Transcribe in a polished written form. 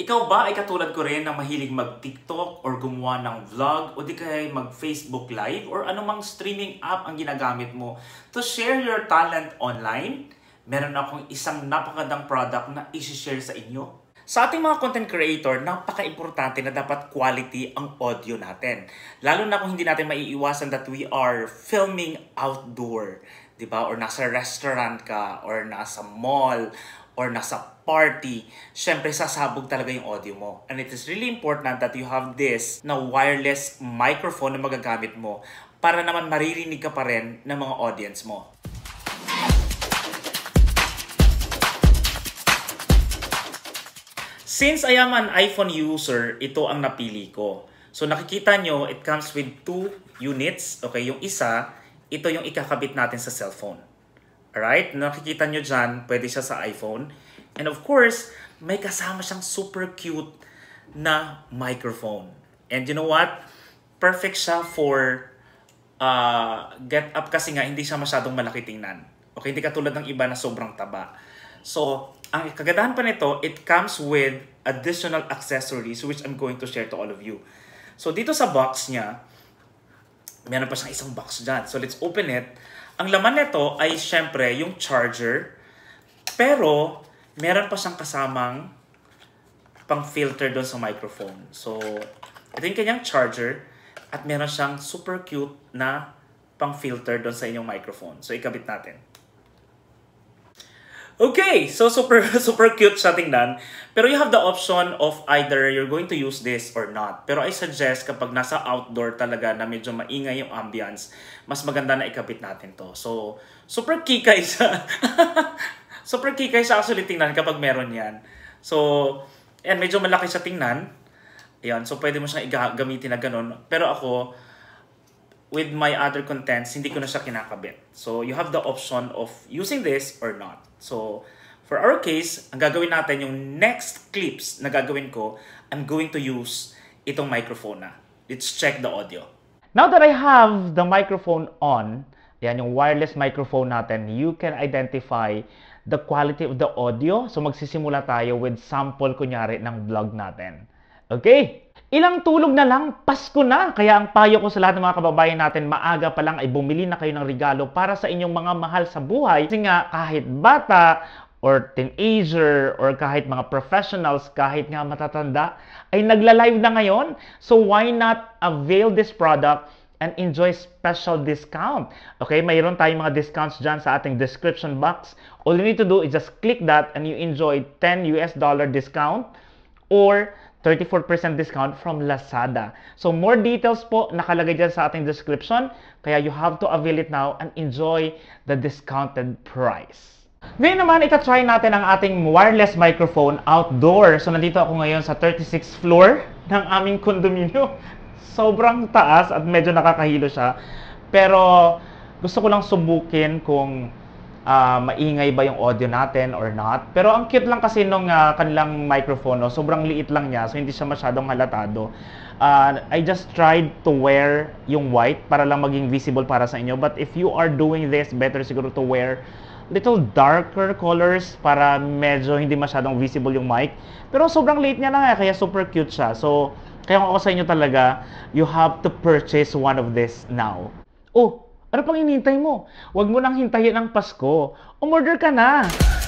Ikaw ba ay katulad ko rin na mahilig mag-TikTok or gumawa ng vlog o di kaya mag-Facebook Live or anumang streaming app ang ginagamit mo to share your talent online? Meron akong isang napakagandang product na i-share sa inyo. Sa ating mga content creator, napaka-importante na dapat quality ang audio natin. Lalo na kung hindi natin maiiwasan that we are filming outdoor, di ba? Or nasa restaurant ka, or nasa mall, or nasa party, syempre sasabog talaga yung audio mo. And it is really important that you have this na wireless microphone na magagamit mo para naman maririnig ka pa rin ng mga audience mo. Since I am an iPhone user, ito ang napili ko. So nakikita nyo, it comes with 2 units. Okay, yung isa, ito yung ikakabit natin sa cellphone. Alright, nakikita nyo dyan, pwede siya sa iPhone. And of course, may kasama siyang super cute na microphone. And you know what? Perfect siya for get up kasi nga hindi siya masyadong malaki tingnan. Okay, hindi katulad ng iba na sobrang taba. So, ang kagandahan pa nito, it comes with additional accessories which I'm going to share to all of you. So, dito sa box niya, meron pa siyang isang box dyan. So, let's open it. Ang laman nito ay syempre yung charger, pero meron pa siyang kasamang pang-filter doon sa microphone. So, ito yung kanyang charger at meron siyang super cute na pang-filter doon sa inyong microphone. So, ikabit natin. Okay, so super cute siya tingnan. Pero you have the option of either you're going to use this or not. Pero I suggest kapag nasa outdoor talaga na medyo maingay yung ambience, mas maganda na ikabit natin to. So, super kikay siya. Super kikay siya actually tingnan kapag meron yan. So, and medyo malaki siya tingnan. Ayan, so pwede mo siyang gamitin na ganun. Pero ako, with my other contents, hindi ko na siya kinakabit. So, you have the option of using this or not. So, for our case, ang gagawin natin, yung next clips na gagawin ko, I'm going to use itong microphone na. Let's check the audio. Now that I have the microphone on, yan yung wireless microphone natin, you can identify the quality of the audio. So, magsisimula tayo with sample, kunyari, ng vlog natin. Okay? Ilang tulog na lang, Pasko na! Kaya ang payo ko sa lahat ng mga kababayan natin, maaga pa lang ay bumili na kayo ng regalo para sa inyong mga mahal sa buhay. Kasi nga, kahit bata, or teenager, or kahit mga professionals, kahit nga matatanda, ay nagla-live na ngayon. So why not avail this product and enjoy special discount? Okay, mayroon tayong mga discounts dyan sa ating description box. All you need to do is just click that and you enjoy $10 discount or 34% discount from Lazada. So more details po nakalagay dyan sa ating description. Kaya you have to avail it now and enjoy the discounted price. Ngayon naman, itatry natin ang ating wireless microphone outdoor. So nandito ako ngayon sa 36th floor ng aming condominium. Sobrang taas at medyo nakakahilo siya. Pero gusto ko lang subukin kung maingay ba yung audio natin or not. Pero ang cute lang kasi nung kanilang microphone, no? Sobrang liit lang niya, so hindi siya masyadong halatado. I just tried to wear yung white para lang maging visible para sa inyo. But if you are doing this, better siguro to wear little darker colors para medyo hindi masyadong visible yung mic. Pero sobrang liit niya lang, kaya super cute siya. So, kaya ako sa inyo talaga, you have to purchase one of this now. Oh! Ano pang hinihintay mo? Huwag mo nang hintayin ang Pasko. Umorder ka na!